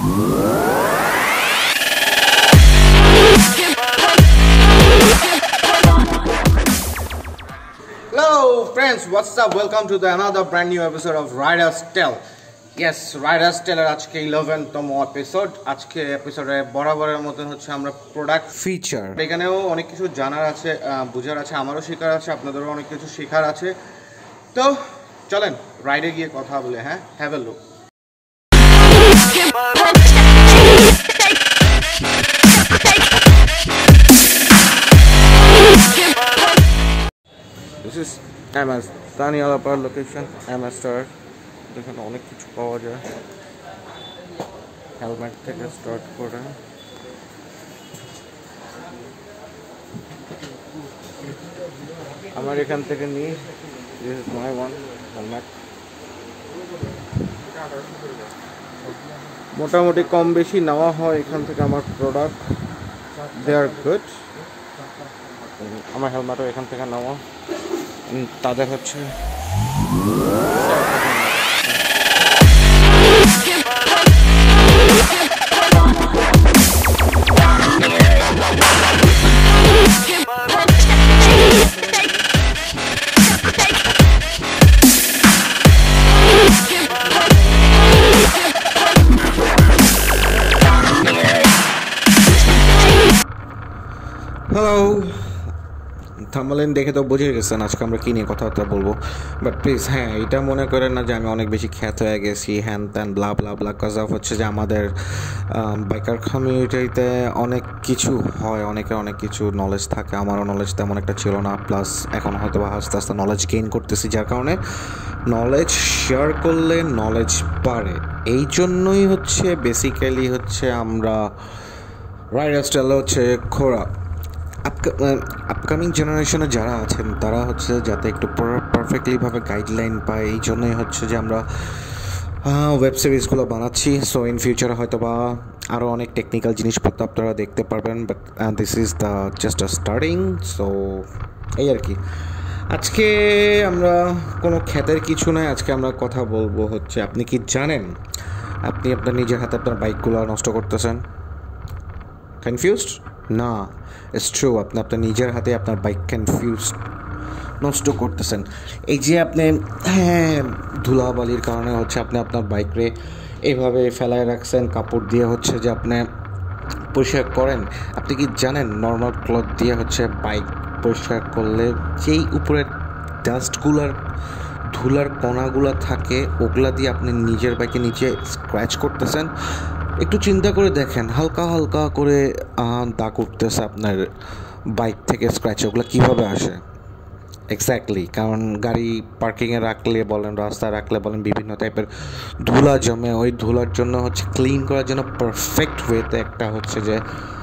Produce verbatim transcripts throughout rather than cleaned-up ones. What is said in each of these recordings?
Hello friends, what's up? Welcome to the another brand new episode of Riders Tale. Yes, Riders Tale এর আজকে eleventh-তম episode. আজকে এপিসোডে বরাবরের মতন হচ্ছে আমরা প্রোডাক্ট ফিচার, এখানেও অনেক কিছু জানার আছে, বোঝার আছে, আমারও শেখার আছে, আপনাদেরও অনেক কিছু শেখার আছে। তো চলেন রাইডে গিয়ে কথা বলে। হ্যাঁ, have a look. This is M S Danielapar location, M S Star. এখানে অনেক কিছু পাওয়া যায়, হেলমেট থেকে স্টার্ট করে আমার এখান থেকে নিই। This is my one helmet. মোটামুটি কম বেশি নেওয়া হয় এখান থেকে আমার প্রোডাক্ট, দে আর গুড। আমার হেলমেটও এখান থেকে নেওয়া। তাদের হচ্ছে হ্যালো, থাম্বনেল দেখে তো বুঝে গেছেন আজকে আমরা কী নিয়ে কথাবার্তা বলবো। বাট প্লিজ হ্যাঁ, এটা মনে করেন না যে আমি অনেক বেশি খ্যাত হয়ে গেছি, হ্যান ত্যান ব্লা ব্লা ব্লা। কজ অফ হচ্ছে যে আমাদের বাইকার কমিউনিটিতে অনেক কিছু হয়, অনেকের অনেক কিছু নলেজ থাকে। আমারও নলেজ তেমন একটা ছিল না, প্লাস এখন হয়তো বা আস্তে আস্তে নলেজ গেইন করতেছি, যার কারণে নলেজ শেয়ার করলে নলেজ বাড়ে। এই জন্যই হচ্ছে বেসিক্যালি হচ্ছে আমরা রাইডার্স টেল হচ্ছে খোরা আপকামিং জেনারেশনে যারা আছেন তারা হচ্ছে যাতে একটু পারফেক্টলিভাবে গাইডলাইন পায়, এই জন্যই হচ্ছে যে আমরা ওয়েব সিরিজগুলো বানাচ্ছি। সো ইন ফিউচারে হয়তো বা আরও অনেক টেকনিক্যাল জিনিসপত্র আপনারা দেখতে পারবেন, but this is the just a starting. So এই আর কি। আজকে আমরা কোনো খ্যাতের কিছু নয়, আজকে আমরা কথা বলবো হচ্ছে, আপনি কি জানেন আপনি আপনার নিজের হাতে আপনার বাইকগুলো নষ্ট করতেছেন? কনফিউজড? না, ইটস ট্রু, আপনি আপনার নিজের হাতে আপনার বাইক কনফিউজ নষ্ট করতেছেন। এই যে আপনি হ্যাঁ ধুলাবালির কারণে হচ্ছে আপনি আপনার বাইকরে এইভাবে ফেলায় রাখছেন, কাপড় দিয়ে হচ্ছে যে আপনি পরিষ্কার করেন। আপনি কি জানেন নর্মাল ক্লথ দিয়ে হচ্ছে বাইক পরিষ্কার করলে যেই উপরের ডাস্টগুলার ধুলার কণাগুলো থাকে ওগুলা দিয়ে আপনি নিজের বাইকে নিচে স্ক্র্যাচ করতেছেন? একটু চিন্তা করে দেখেন, হালকা হালকা করে দাগ উঠতেছে আপনার বাইক থেকে স্ক্র্যাচ, ওগুলো কীভাবে আসে? এক্স্যাক্টলি, কারণ গাড়ি পার্কিংয়ে রাখলে বলেন, রাস্তায় রাখলে বলেন, বিভিন্ন টাইপের ধুলা জমে। ওই ধুলার জন্য হচ্ছে ক্লিন করার জন্য পারফেক্ট ওয়েতে একটা হচ্ছে যে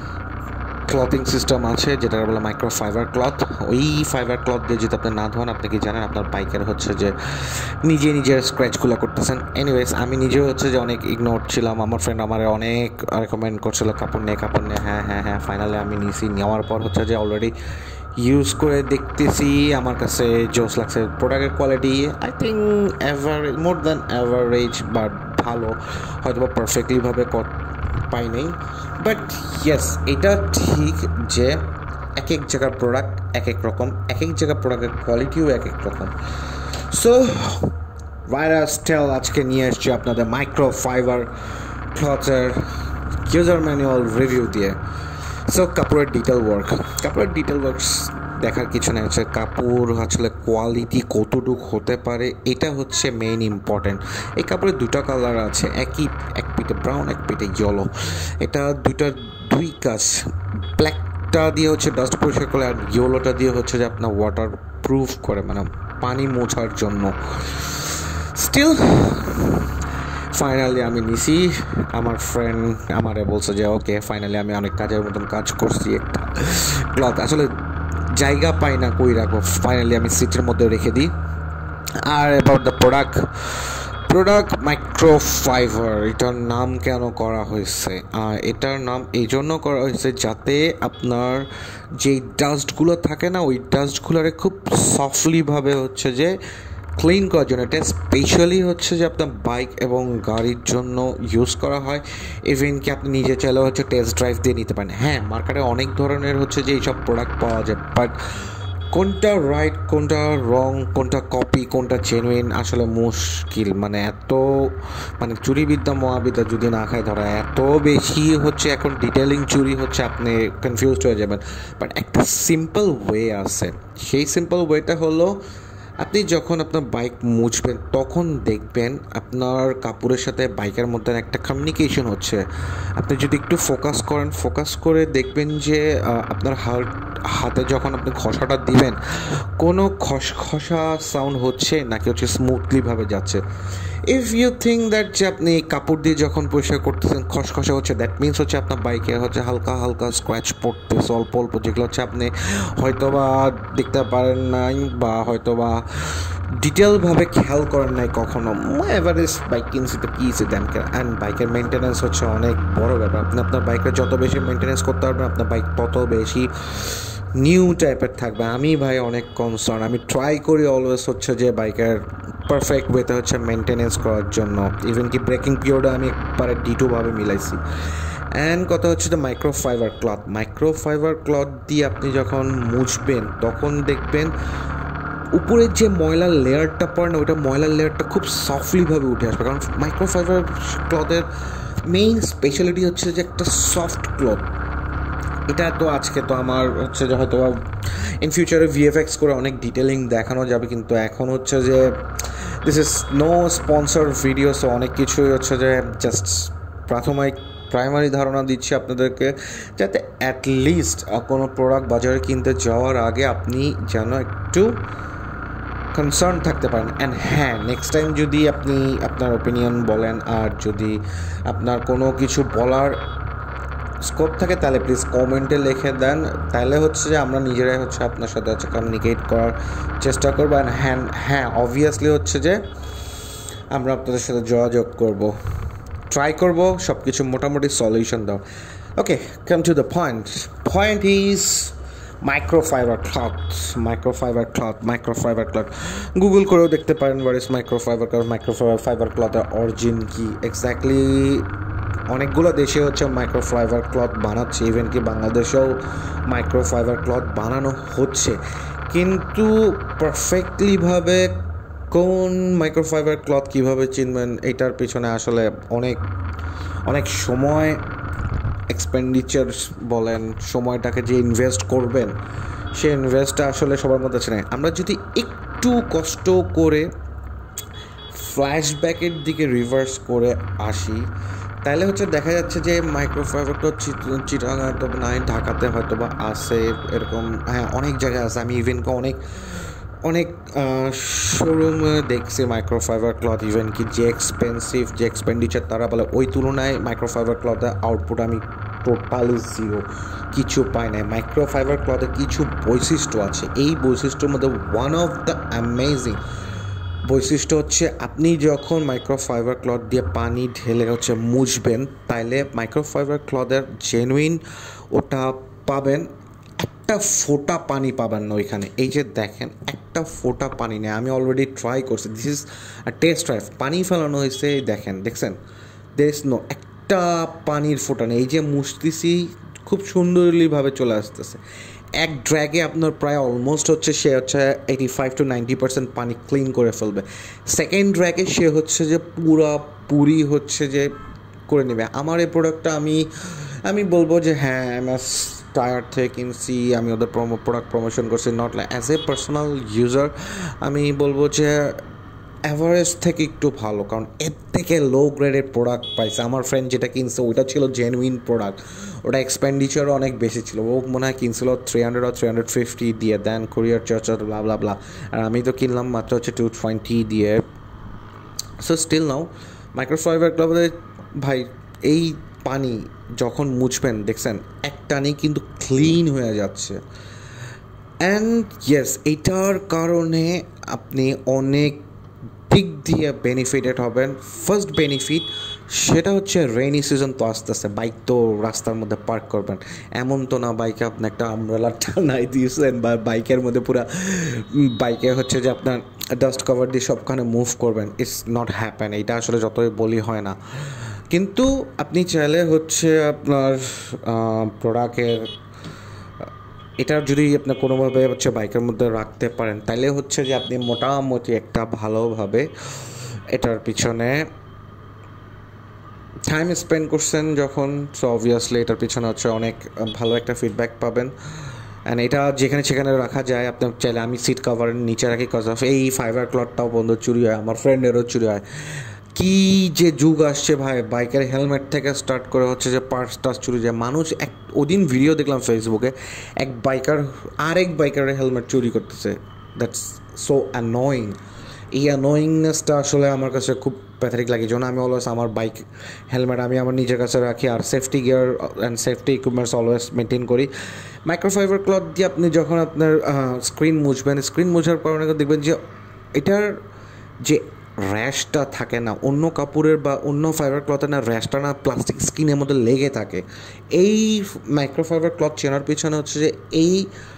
ক্লথিং সিস্টেম আছে, যেটা বলে মাইক্রো ফাইবার ক্লথ। ওই ফাইবার ক্লথ দিয়ে যদি আপনি না ধোন, আপনি কি জানেন আপনার বাইকের হচ্ছে যে নিজে নিজের স্ক্র্যাচগুলো করতেছেন। এনিওয়েজ, আমি নিজেও হচ্ছে যে অনেক ইগনোর ছিলাম। আমার ফ্রেন্ড আমার অনেক রেকমেন্ড করছিল কাপড় নিয়ে কাপড় নিয়ে হ্যাঁ হ্যাঁ হ্যাঁ ফাইনালি আমি নিয়েছি। নেওয়ার পর হচ্ছে যে অলরেডি ইউজ করে দেখতেছি, আমার কাছে জোস লাগছে। প্রোডাক্টের quality I think average, more than average, but ভালো। হয়তো বা পারফেক্টলিভাবে পাই নেই, বাট ইয়েস, এটা ঠিক যে এক এক জায়গার প্রোডাক্ট এক এক রকম, এক এক জায়গার প্রোডাক্টের কোয়ালিটিও এক এক রকম। সো রাইডার্স টেল আজকে নিয়ে এসছি আপনাদের মাইক্রো ফাইবার ক্লথের ইউজার ম্যানুয়াল রিভিউ দিয়ে। সো কাপড়ের ডিটেল ওয়ার্ক, কাপড়ের ডিটেল ওয়ার্কস দেখার কিছু নেই, হচ্ছে কাপড় আসলে কোয়ালিটি কতটুকু হতে পারে এটা হচ্ছে মেইন ইম্পর্টেন্ট। এই কাপড়ের দুটো কালার আছে, একই এক পিঠে ব্রাউন এক পিঠে ইয়েলো। এটা দুইটার দুই কাজ, ব্ল্যাকটা দিয়ে হচ্ছে ডাস্ট পরিষ্কার করে, আর ইয়েলোটা দিয়ে হচ্ছে যে আপনার ওয়াটার প্রুফ করে, মানে পানি মোছার জন্য। স্টিল ফাইনালি আমি নিছি। আমার ফ্রেন্ড আমারে বলছে যে ওকে ফাইনালি আমি অনেক কাজের মতন কাজ করছি। একটা ক্লথ আসলে জায়গা পাই না কই রাখবো, ফাইনালি আমি সিটের মধ্যে রেখে দিই। আর about the product, product micro fibre, এটার নাম কেন করা হয়েছে? এটার নাম এই জন্য করা হয়েছে যাতে আপনার যেই ডাস্টগুলো থাকে না, ওই ডাস্টগুলোরে খুব সফটলিভাবে হচ্ছে যে ক্লিন করার জন্য। এটা স্পেশালি হচ্ছে যে আপনার বাইক এবং গাড়ির জন্য ইউজ করা হয়। ইভেন কি আপনি নিজে চাইলেও হচ্ছে টেস্ট ড্রাইভ দিয়ে নিতে পারেন। হ্যাঁ, মার্কেটে অনেক ধরনের হচ্ছে যে এইসব প্রোডাক্ট পাওয়া যায়, বাট কোনটা রাইট, কোনটা রং, কোনটা কপি, কোনটা জেনুইন আসলে মুশকিল। মানে এত মানে চুরিবিদ্যা মহাবিদ্যা যদি না খায় ধরা, এত বেশি হচ্ছে এখন ডিটেলিং চুরি হচ্ছে, আপনি কনফিউজড হয়ে যাবেন। বাট একটা সিম্পল ওয়ে আছে, সেই সিম্পল ওয়েটা হলো আপনি যখন আপনার বাইক মুছবেন তখন দেখবেন আপনার কাপড়ের সাথে বাইকের মধ্যে একটা কমিউনিকেশন হচ্ছে। আপনি যদি একটু ফোকাস করেন, ফোকাস করে দেখবেন যে আপনার হাত হাতে যখন আপনি ঘষাটা দিবেন কোনো খসখসা সাউন্ড হচ্ছে নাকি হচ্ছে স্মুথলিভাবে যাচ্ছে। ইফ ইউ থিঙ্ক দ্যাট যে আপনি কাপড় দিয়ে যখন পরিষ্কার করতেছেন খসখসা হচ্ছে, দ্যাট মিনস হচ্ছে আপনার বাইকে হচ্ছে হালকা হালকা স্ক্র্যাচ পড়তেছে অল্প অল্প, যেগুলো হচ্ছে আপনি হয়তো বা দেখতে পারেন নাই বা হয়তো বা ডিটেলভাবে খেয়াল করেন নাই কখনো। এভারেজ বাইক কিনছি তো কী ইসে দেন, অ্যান্ড বাইকের মেনটেন্যান্স হচ্ছে অনেক বড় ব্যাপার। আপনি আপনার বাইকের যত বেশি মেনটেন্যান্স করতে পারবেন আপনার বাইক তত বেশি নিউ টাইপের থাকবে। আমি ভাই অনেক কনসার্ন, আমি ট্রাই করি অলওয়েজ হচ্ছে যে বাইকের পারফেক্ট ওয়েতে হচ্ছে মেনটেনেন্স করার জন্য। ইভেন কি ব্রেকিং পিরিয়ডে আমি একবারে ডিটোভাবে মিলাইছি। অ্যান্ড কথা হচ্ছে যে মাইক্রোফাইবার ক্লথ, মাইক্রোফাইবার ক্লথ দিয়ে আপনি যখন মুছবেন তখন দেখবেন উপরের যে ময়লার লেয়ারটা পড়ে না, ওইটা ময়লার লেয়ারটা খুব সফটলিভাবে উঠে আসবে। কারণ মাইক্রোফাইবার ক্লথের মেইন স্পেশালিটি হচ্ছে যে একটা সফট ক্লথ। এটা তো আজকে তো আমার হচ্ছে যে হয়তো ইন ফিউচারে ভিএফএক্স করে অনেক ডিটেলিং দেখানো যাবে, কিন্তু এখন হচ্ছে যে this is no sponsor video, so অনেক কিছুই হচ্ছে যে জাস্ট প্রাথমিক প্রাইমারি ধারণা দিচ্ছি আপনাদেরকে, যাতে অ্যাটলিস্ট কোনো প্রোডাক্ট বাজারে কিনতে যাওয়ার আগে আপনি যেন একটু কনসার্ন থাকতে পারেন। অ্যান্ড হ্যাঁ, নেক্সট টাইম যদি আপনি আপনার ওপিনিয়ন বলেন আর যদি আপনার কোনো কিছু বলার স্কোপ থাকে তাহলে প্লিজ কমেন্টে লিখে দেন, তাহলে হচ্ছে যে আমরা নিজেরাই হচ্ছে আপনার সাথে হচ্ছে কমিউনিকেট করার চেষ্টা করবো। অ্যান্ড হ্যাঁ হ্যাঁ অবভিয়াসলি হচ্ছে যে আমরা আপনাদের সাথে যোগাযোগ করব, ট্রাই করব সব কিছু মোটামুটি সলিউশন দাও। Okay, come to the point. Point is microfibre cloth, microfibre cloth, microfibre cloth Google করেও দেখতে পারেন what is microfibre cloth, microfibre fibre ক্লথের অরিজিন কি এক্স্যাক্টলি। অনেকগুলো দেশে হচ্ছে মাইক্রোফাইবার ক্লথ বানাচ্ছে, ইভেন কি বাংলাদেশেও মাইক্রোফাইবার ক্লথ বানানো হচ্ছে, কিন্তু পারফেক্টলিভাবে কোন মাইক্রোফাইবার ক্লথ কীভাবে চিনবেন এটার পিছনে আসলে অনেক অনেক সময় এক্সপেন্ডিচার বলেন, সময়টাকে যে ইনভেস্ট করবেন সে ইনভেস্টটা আসলে সবার মধ্যে আছে না। আমরা যদি একটু কষ্ট করে ফ্ল্যাশব্যাকের দিকে রিভার্স করে আসি তাহলে হচ্ছে দেখা যাচ্ছে যে মাইক্রোফাইবার ক্লথ চিটাগাং হয়তো নাই, ঢাকাতে হয়তো বা আছে এরকম, হ্যাঁ অনেক জায়গায় আছে। আমি ইভেন অনেক অনেক শোরুমে দেখছি মাইক্রোফাইবার ক্লথ, ইভেন কি যে এক্সপেন্সিভ যে এক্সপেন্ডিচার তারা বলে ওই তুলনায় মাইক্রোফাইবার ক্লথের আউটপুট আমি টোটালি জিরো, কিছু পাই নাই। মাইক্রোফাইবার ক্লথের কিছু বৈশিষ্ট্য আছে, এই বৈশিষ্ট্যের মধ্যে ওয়ান অফ দ্য অ্যামেজিং বৈশিষ্ট্য হচ্ছে আপনি যখন মাইক্রোফাইবার ক্লথ দিয়ে পানি ঢেলে হচ্ছে মুছবেন তাইলে মাইক্রোফাইবার ক্লথের জেনুইন ওটা পাবেন, একটা ফোঁটা পানি পাবেন না ওইখানে। এই যে দেখেন একটা ফোঁটা পানি নেই, আমি অলরেডি ট্রাই করছি, this is a test drive, পানি ফেলানো হয়েছে, দেখেন দেখছেন দের ইজ নো একটা পানির ফোঁটা নেই। এই যে মুছতেছি খুব সুন্দরভাবে চলে আসতেছে, এক ড্র্যাগে আপনার প্রায় অলমোস্ট হচ্ছে সে হচ্ছে eighty five to ninety percent পানি ক্লিন করে ফেলবে। সেকেন্ড ড্র্যাগে সে হচ্ছে যে পুরাপুরি হচ্ছে যে করে নেবে। আমার এই প্রোডাক্টটা আমি আমি বলবো যে হ্যাঁ এম এস টায়ার থেকে কিনছি, আমি ওদের প্রমো প্রোডাক্ট প্রমোশন করছি, not like as a personal user আমি বলবো যে অ্যাভারেজ থেকে একটু ভালো, কারণ এর থেকে লো গ্রেডের প্রোডাক্ট পাইছে। আমার ফ্রেন্ড যেটা কিনছে ওইটা ছিল জেনুইন প্রোডাক্ট, ওটা এক্সপেন্ডিচারও অনেক বেশি ছিল, ও মনে হয় কিনছিল থ্রি হান্ড্রেড আর থ্রি হান্ড্রেড ফিফটি দিয়ে, দেন কুরিয়ার চার্জ ব্লা ব্লা ব্লা, আর আমি তো কিনলাম মাত্র হচ্ছে টু টোয়েন্টি দিয়ে। সো স্টিল নাও মাইক্রোফাইবার ক্লথে ভাই এই পানি যখন মুছবেন দেখছেন এক টানেই কিন্তু ক্লিন হয়ে যাচ্ছে। অ্যান্ড ইয়েস, এটার কারণে আপনি অনেক দিক দিয়ে বেনিফিটেড হবেন। ফার্স্ট বেনিফিট সেটা হচ্ছে রেইনি সিজন তো আসতেছে, বাইক তো রাস্তার মধ্যে পার্ক করবেন, এমন তো না বাইকে আপনি একটা আমব্রেলা টানাই দিয়েছেন বা বাইকের মধ্যে পুরা বাইকে হচ্ছে যে আপনার ডাস্ট কভার দিয়ে সবখানে মুভ করবেন, ইটস নট হ্যাপেন। এটা আসলে যতই বলি হয় না। কিন্তু আপনি চাইলে হচ্ছে আপনার প্রোডাক্টের এটা যদি আপনি কোনোভাবে হচ্ছে বাইকের মধ্যে রাখতে পারেন, তাইলে হচ্ছে যে আপনি মোটামুটি একটা ভালোভাবে এটার পিছনে টাইম স্পেন্ড করছেন যখন, সো অবভিয়াসলি এটার পিছনে হচ্ছে অনেক ভালো একটা ফিডব্যাক পাবেন। অ্যান্ড এটা যেখানে সেখানে রাখা যায়। আপনি চাইলে আমি সিট কাভারের নিচে রাখি, কজ অফ এই ফাইবার ক্লথটাও বন্ধ চুরি হয়, আমার ফ্রেন্ডেরও চুরি হয়। কী যে যুগ আসছে ভাই, বাইকের হেলমেট থেকে স্টার্ট করে হচ্ছে যে পার্টস টার্স চুরি যায়। মানুষ এক ওদিন ভিডিও দেখলাম ফেসবুকে, এক বাইকার আরেক বাইকারের হেলমেট চুরি করতেছে। That's so annoying. এই অ্যানোয়িংনেসটা আসলে আমার কাছে খুব প্যাথারিক লাগে। যেন আমি অলওয়েজ আমার বাইক হেলমেট আমি আমার নিজের কাছে রাখি, আর safety gear and safety equipments always maintain করি। মাইক্রোফাইবার ক্লথ দিয়ে আপনি যখন আপনার স্ক্রিন মুছবেন, স্ক্রিন মুছার পরে দেখবেন যে এটার যে র্যাশটা থাকে না অন্য কাপড়ের বা অন্য ফাইবার ক্লথের, না র্যাশটা না প্লাস্টিক স্কিনের মধ্যে লেগে থাকে। এই মাইক্রোফাইবার ক্লথ চেনার পিছনে হচ্ছে যে এই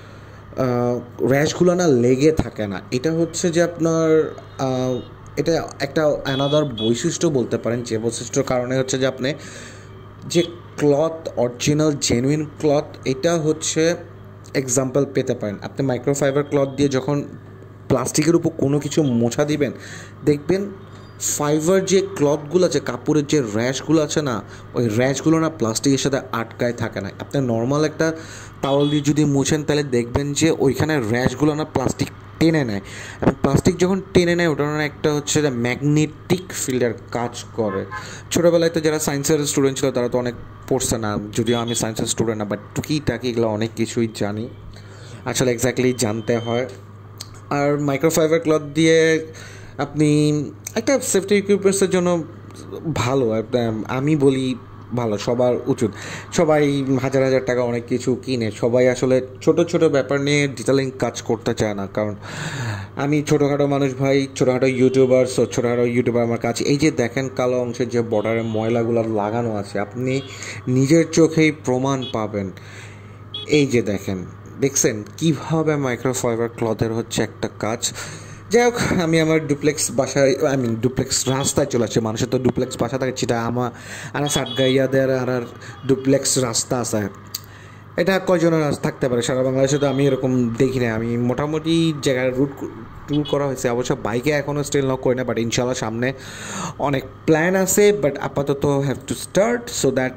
র্যাশগুলো না লেগে থাকে না। এটা হচ্ছে যে আপনার এটা একটা অ্যানাদার বৈশিষ্ট্য বলতে পারেন, যে বৈশিষ্ট্যর কারণে হচ্ছে যে আপনি যে ক্লথ অরিজিনাল জেনুইন ক্লথ এটা হচ্ছে এক্সাম্পল পেতে পারেন। আপনি মাইক্রোফাইবার ক্লথ দিয়ে যখন প্লাস্টিকের উপর কোনো কিছু মোছা দিবেন, দেখবেন ফাইবার যে ক্লথগুলো আছে, কাপড়ের যে র্যাশগুলো আছে না, ওই র্যাশগুলো না প্লাস্টিকের সাথে আটকায় থাকে না। আপনি নর্মাল একটা টাওয়াল দিয়ে যদি মুছেন, তাহলে দেখবেন যে ওইখানে র্যাশগুলো না প্লাস্টিক টেনে নেয়, এবং প্লাস্টিক যখন টেনে নেয় ওটার না একটা হচ্ছে যে ম্যাগনেটিক ফিল্ডের কাজ করে। ছোটোবেলায় তো যারা সায়েন্সের স্টুডেন্ট ছিল তারা তো অনেক পড়ছে না, যদিও আমি সায়েন্সের স্টুডেন্ট না, বাট টুকিটাকি এগুলো অনেক কিছুই জানি, আসলে এক্স্যাক্টলি জানতে হয়। আর মাইক্রোফাইবার ক্লথ দিয়ে আপনি একটা সেফটি ইকুইপমেন্টসের জন্য ভালো, আমি বলি ভালো, সবার উচিত। সবাই হাজার হাজার টাকা অনেক কিছু কিনে, সবাই আসলে ছোট ছোট ব্যাপার নিয়ে ডিটেলিং কাজ করতে চায় না। কারণ আমি ছোটোখাটো মানুষ ভাই, ছোটোখাটো ইউটিউবার, সো ছোটোখাটো ইউটিউবার আমার কাছে এই যে দেখেন কালো অংশের যে বর্ডারে ময়লাগুলো লাগানো আছে, আপনি নিজের চোখেই প্রমাণ পাবেন। এই যে দেখেন, দেখছেন কীভাবে মাইক্রোফাইবার ক্লথের হচ্ছে একটা কাজ। যাই হোক, আমি আমার ডুপ্লেক্স বাসায়, আই মিন ডুপ্লেক্স রাস্তায় চলে আসছে। মানুষের তো ডুপ্লেক্স বাসা থাকে, সেটা আমার আর সাতগাইয়াদের আর আর ডুপ্লেক্স রাস্তা আছে। এটা কয়জনের থাকতে পারে সারা বাংলাদেশে, তো আমি এরকম দেখি না। আমি মোটামুটি জায়গায় রুট ট্যুর করা হয়েছে, অবশ্য বাইকে এখনও স্টিল নক করি না, বাট ইনশাল্লাহ সামনে অনেক প্ল্যান আছে। বাট আপাতত have to start, so that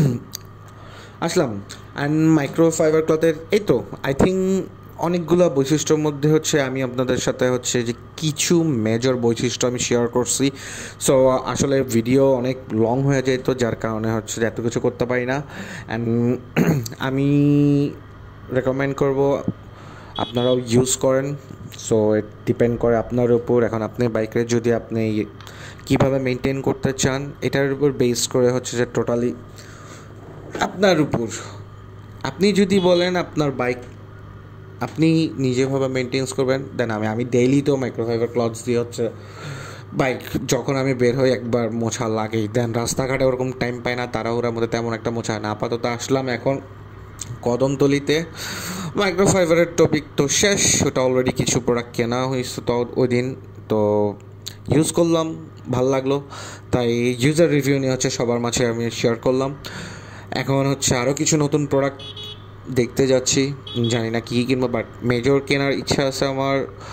আসলাম। অ্যান্ড মাইক্রোফাইবার ক্লথের এই তো আই থিঙ্ক অনেকগুলো বৈশিষ্ট্যর মধ্যে হচ্ছে আমি আপনাদের সাথে হচ্ছে যে কিছু মেজর বৈশিষ্ট্য আমি শেয়ার করছি। সো আসলে ভিডিও অনেক লং হয়ে যায়, তো যার কারণে হচ্ছে যে এত কিছু করতে পারি না। অ্যান্ড আমি রেকমেন্ড করব আপনারাও ইউজ করেন। সো ইট ডিপেন্ড করে আপনার উপর। এখন আপনি বাইকের যদি আপনি কীভাবে মেনটেন করতে চান, এটার উপর বেস করে হচ্ছে যে টোটালি আপনার উপর। আপনি যদি বলেন আপনার বাইক আপনি নিজেভাবে মেনটেন্স করবেন, দেন আমি আমি ডেইলি তো মাইক্রোফাইবার ক্লথস দিয়ে হচ্ছে বাইক যখন আমি বের হই একবার মোছা লাগেই। দেন রাস্তাঘাটে ওরকম টাইম পাই না, তাড়াহুড়ার মধ্যে তেমন একটা মোছা হয় না। আপাতত আসলাম এখন কদমতলিতে, মাইক্রোফাইবারের টপিক তো শেষ, ওটা অলরেডি কিছু প্রোডাক্ট কেনা হয়েছে তো ওই দিন, তো ইউজ করলাম, ভালো লাগলো, তাই ইউজার রিভিউ নিয়ে হচ্ছে সবার মাঝে আমি শেয়ার করলাম। এখন হচ্ছে আরও কিছু নতুন প্রোডাক্ট দেখতে যাচ্ছি, জানি না কী কিনবো, বাট মেজর কেনার ইচ্ছা আছে আমার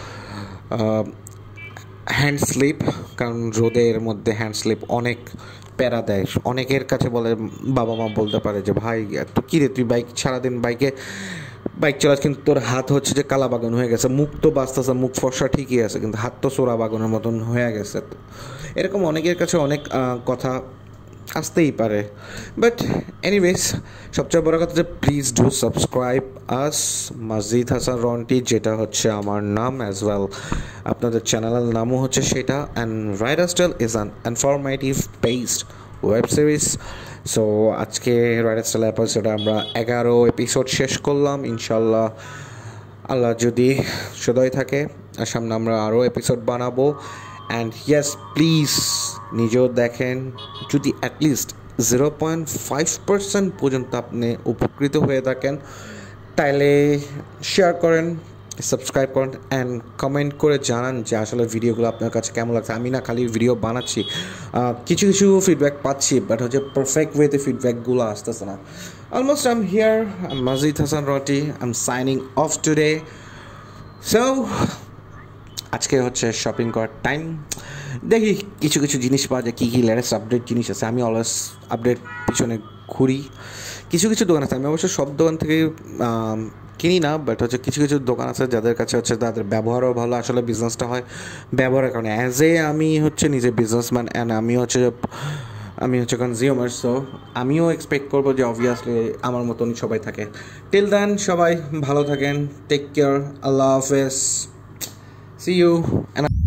হ্যান্ড স্লিপ। কারণ রোদের মধ্যে হ্যান্ড স্লিপ অনেক প্যারা দেয়। অনেকের কাছে বলে, বাবা মা বলতে পারে যে ভাই তো কী রে তুই বাইক সারাদিন বাইকে বাইক চালাস, কিন্তু তোর হাত হচ্ছে যে কালা বাগান হয়ে গেছে, মুখ তো বাঁচতেছে, মুখ ফর্সা ঠিকই আছে, কিন্তু হাত তো সোরা বাগানের মতন হয়ে গেছে। এরকম অনেকের কাছে অনেক কথা আসতেই পারে, বাট এনিওয়েজ সবচেয়ে বড় কথা যে প্লিজ ডু সাবস্ক্রাইব আস মসজিদ হাসান রন্টি, যেটা হচ্ছে আমার নাম, অ্যাজ ওয়েল আপনাদের চ্যানেলের নামও হচ্ছে সেটা। And rider style is an informative based web series. So আজকে রাইডার স্টাইল এপিসোডে আমরা এগারো এপিসোড শেষ করলাম। ইনশাল্লাহ আল্লাহ যদি সদয় থাকে, আর সামনে আমরা আরও এপিসোড বানাবো। অ্যান্ড ইয়েস, প্লিজ নিজেও দেখেন, যদি at least zero point five percent পর্যন্ত আপনি উপকৃত হয়ে থাকেন, তাইলে শেয়ার করেন, সাবস্ক্রাইব করুন অ্যান্ড কমেন্ট করে জানান যে আসলে ভিডিওগুলো আপনার কাছে কেমন লাগছে। আমি না খালি ভিডিও বানাচ্ছি, কিছু কিছু ফিডব্যাক পাচ্ছি, বাট হচ্ছে পারফেক্ট ওয়েতে ফিডব্যাকগুলো আসতেছে না। Almost I am here, Majid Hasan Roti, I am signing off today. So আজকে হচ্ছে শপিং করার টাইম, দেখি কিছু কিছু জিনিস পাওয়া যায়, কী কী লেটেস্ট আপডেট জিনিস আছে। আমি অলওয়েজ আপডেট পিছনে ঘুরি। কিছু কিছু দোকান আছে, আমি অবশ্য সব দোকান থেকে কিনি না, বাট হচ্ছে কিছু কিছু দোকান আছে যাদের কাছে হচ্ছে তাদের ব্যবহারও ভালো, আসলে বিজনেসটা হয় ব্যবহারের কারণে। অ্যাজ এ আমি হচ্ছে নিজে বিজনেসম্যান অ্যান্ড আমি হচ্ছে আমি হচ্ছে কনজিউমার, সো আমিও এক্সপেক্ট করবো যে অবভিয়াসলি আমার মতন সবাই থাকে। টিল দেন সবাই ভালো থাকেন, টেক কেয়ার, আল্লাহ হাফেজ, সি ইউ।